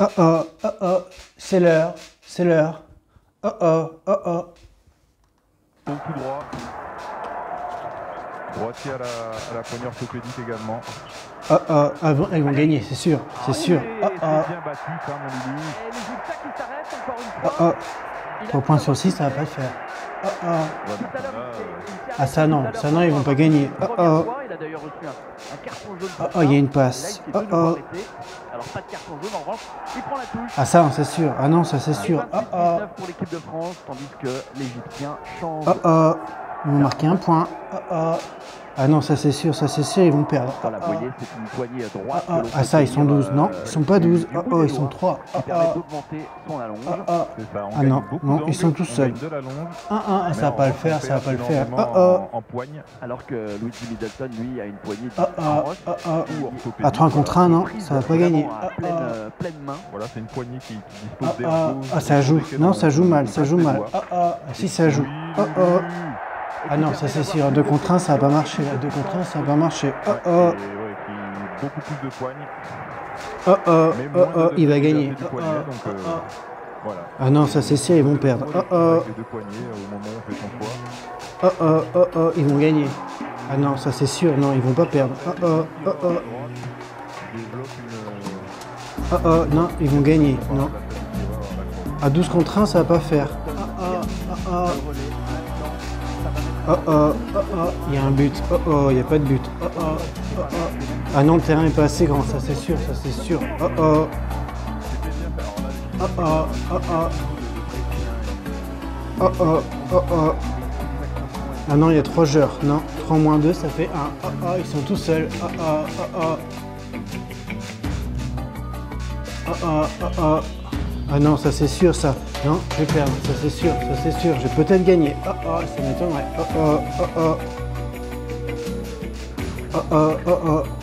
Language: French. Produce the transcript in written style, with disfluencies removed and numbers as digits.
Oh oh, oh oh, c'est l'heure, c'est l'heure. Oh oh, oh oh. Donc tout droit. Droitier à la poignée orthopédique également. Oh oh, elles vont gagner, c'est sûr, c'est sûr. Oh oh. C'est bien battu ça mon Lulu. Et les zigzags qui s'arrêtent encore une Oh fois. oh. 3 points sur 6, ça va pas le faire. Oh oh. Tout à l'heure, Ah ça non, ils vont pas gagner. Oh oh. Il a d'ailleurs reçu un carton jaune. Oh oh, il y a une passe. Oh oh. Alors pas de carton jaune en revanche, il prend la touche. Ah ça, c'est sûr. Ah non, ça c'est sûr. Oh oh. 28-19 pour l'équipe de France, tandis que l'Égyptien change. Oh oh. Ils vont marquer un point. Oh oh. Ah non, ça c'est sûr, ils vont perdre. Dans la poignée, c'est une poignée à droite. Oh oh. Ah ça, ils sont 12. Non, ils sont pas 12. Oh oh, ils sont 3. Oh Qui permet oh. d'augmenter son allonge. Oh oh. C'est ça, on Ah gagne non, beaucoup non, d'angles, ils sont tous on seuls. gagne de la longe, 1-1, ça va pas le faire, ça va pas le faire. Oh oh. en poigne. Alors que Luigi Middleton, lui, a une poignée Oh oh. croche. Oh oh. Ou orthopédique. À 3 contre 1, non, ça va pas gagner. À pleine main. Voilà, c'est une poignée qui Oh dispose des oh. repos. Ah ça joue. Non, ça joue mal, ça joue mal. Oui. Oh oh. Si ça joue. Oh oh. Ah non, ça c'est sûr. 2 contre 1, ça va pas marcher. 2 contre 1, ça va pas marcher. Oh oh. Ouais, qui beaucoup plus de poignes. Oh oh. Mais Oh moins oh. de Il va liberté gagner. du Oh poignet, oh. donc, Oh oh. voilà. Ah non, ça c'est sûr, ils vont perdre. Oh oh. Avec les deux poignets au moment où on fait son poids. Oh oh. Oh oh. Ils vont gagner. Ah non, ça c'est sûr. Non, ils vont pas perdre. Oh oh. Oh oh. Développe une. Oh oh. Non, ils vont gagner. Non. À 12 contre 1, ça va pas faire. Oh oh. Oh oh. Oh oh, oh oh, il y a un but. Oh oh, il n'y a pas de but. Oh oh, oh oh. Ah non, le terrain n'est pas assez grand, ça c'est sûr, ça c'est sûr. Oh oh. Oh oh, oh oh. Oh oh, oh oh. Ah non, il y a 3 joueurs. Non, 3 moins 2, ça fait 1. Oh oh, ils sont tout seuls. Oh oh, oh oh. Oh oh, oh oh. Ah non, ça c'est sûr, ça. Non, je vais perdre, ça c'est sûr, ça c'est sûr. Je vais peut-être gagner. Oh oh, ça m'étonnerait. Oh oh, oh oh. Oh oh, oh oh.